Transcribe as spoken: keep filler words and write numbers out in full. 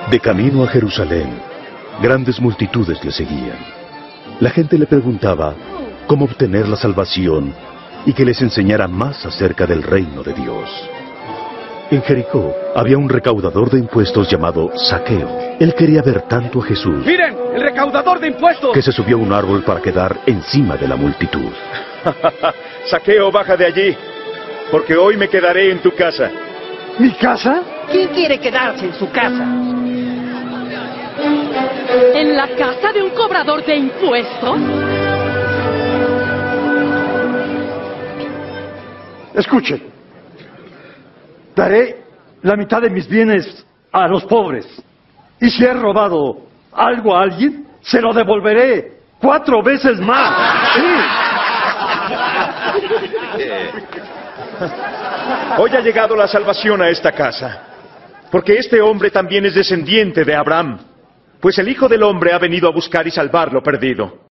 De camino a Jerusalén, grandes multitudes le seguían. La gente le preguntaba cómo obtener la salvación y que les enseñara más acerca del reino de Dios. En Jericó había un recaudador de impuestos llamado Zaqueo. Él quería ver tanto a Jesús. ¡Miren! ¡El recaudador de impuestos! Que se subió a un árbol para quedar encima de la multitud. Zaqueo, baja de allí, porque hoy me quedaré en tu casa. ¿Mi casa? ¿Quién quiere quedarse en su casa? ¿En la casa de un cobrador de impuestos? Escuchen. Daré la mitad de mis bienes a los pobres. Y si he robado algo a alguien, se lo devolveré cuatro veces más. Sí. Hoy ha llegado la salvación a esta casa, porque este hombre también es descendiente de Abraham, pues el Hijo del Hombre ha venido a buscar y salvar lo perdido.